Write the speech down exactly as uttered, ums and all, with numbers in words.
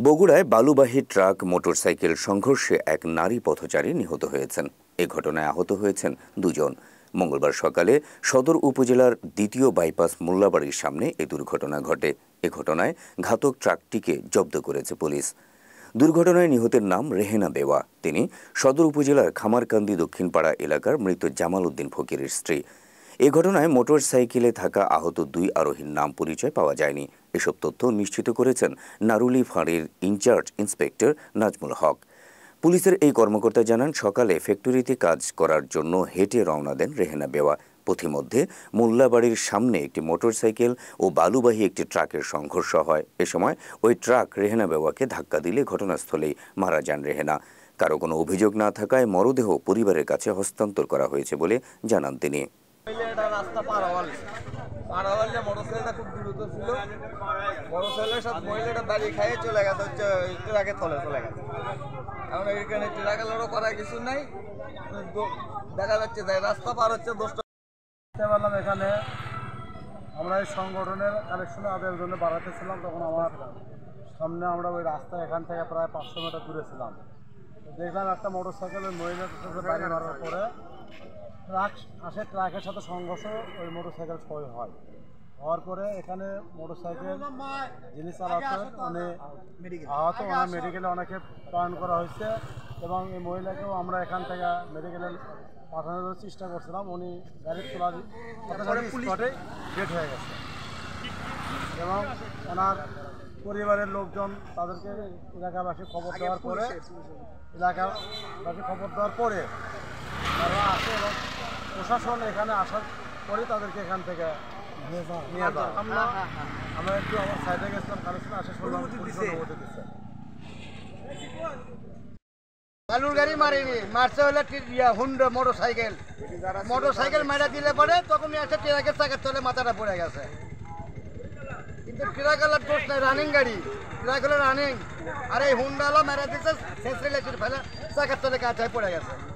বগুড়ায় বালুবাহী truck motorcycle সংঘর্ষে এক নারী পথচারী নিহত হয়েছেন। এ ঘটনায় আহত হয়েছেন দুজন। মঙ্গলবার সকালে সদর উপজেলার দ্বিতীয় বাইপাস মোল্লাবাড়ির সামনে এ দুর্ঘটনা ঘটে। এ ঘটনায় ঘাতক ট্রাকটিকে জব্দ করেছে পুলিশ। দুর্ঘটনায় নিহতের নাম রেহেনা বেওয়া। তিনি সদর উপজেলার খামারকান্দি দক্ষিণপাড়া এলাকার মৃত জামাল উদ্দিন ফকিরের স্ত্রী। এ ঘটনায় মোটরসাইকেলে থাকা আহত দুই আরোহীর নাম পরিচয় পাওয়া যায়নি। এসব তথ্য নিশ্চিত করেছেন নারুলি ফাঁড়ির ইনচার্জ ইন্সপেক্টর নাজমুল হক। পুলিশের এই কর্মকর্তা জানান, সকালে ফ্যাক্টরিতে কাজ করার জন্য হেঁটে রওনা দেন রেহেনা বেওয়া। পথিমধ্যে মোল্লাবাড়ির সামনে একটি মোটরসাইকেল ও বালুবাহী একটি ট্রাকের সংঘর্ষ হয়। এ সময় ওই ট্রাক রেহেনা বেওয়াকে ধাক্কা দিলে ঘটনাস্থলেই মারা যান রেহেনা। কারো কোনো অভিযোগ না থাকায় মরদেহ পরিবারের কাছে হস্তান্তর করা হয়েছে বলে জানান তিনি। রাস্তা পার হওয়ালে পার হওয়ালে মোটরসাইকেলটা খুব দ্রুত ছিল। মোটরসাইকেলের সাথে মহিলাটা দাঁড়িয়ে খাইয়ে চলে গেছে, হচ্ছে ট্রাকে তলে চলে গেছে। এখন এখানে ট্রাকেরও করা কিছু নাই, দেখা যাচ্ছে যে রাস্তা পার হচ্ছে দশটা। বললাম এখানে আমরা এই সংগঠনের কালেকশনে আদায়ের জন্য বাড়াতেছিলাম, তখন আমার সামনে আমরা ওই রাস্তা এখান থেকে প্রায় পাঁচশো মিটার দূরে ছিলাম। দেখলাম একটা মোটরসাইকেলের মহিলার সাথে বাড়ি মারার পরে ট্রাক আসে, ট্রাকের সাথে সংঘর্ষ, ওই মোটরসাইকেল ক্ষয় হয়। হওয়ার পরে এখানে মোটরসাইকেল যিনি চালাচ্ছেন উনি আহত, ওনার মেডিকেলে অনেকে প্রেরণ করা হয়েছে এবং এই মহিলাকেও আমরা এখান থেকে মেডিকেলে পাঠানোর চেষ্টা করছিলাম। উনি গাড়ির তোলার স্পটে ডেট হয়ে গেছে এবং ওনার পরিবারের লোকজন তাদেরকে এলাকাবাসী খবর দেওয়ার পরে এলাকাবাসী খবর দেওয়ার পরে তারা আসে এবং প্রশাসন এখানে আসার পরে তাদেরকে এখান থেকে নিয়ে যাওয়া। আমরা একটু আমার সাইডে গেছিলাম, কালেকশন আসে শুনলাম অনুমতি দিচ্ছে। বালুর গাড়ি মারিনি, মারছে হলে হুন্ডা মোটরসাইকেল মোটরসাইকেল মারা দিলে পরে তখন একটা ট্রাকের চাকার তলে মাথাটা পড়ে গেছে। কিন্তু ট্রাক হলার দোষ নাই, রানিং গাড়ি, ট্রাক হলো রানিং। আর এই হুন্ডা হলো মেরা দিচ্ছে, ফেলে চাকার তলে কাঁচায় পড়ে গেছে।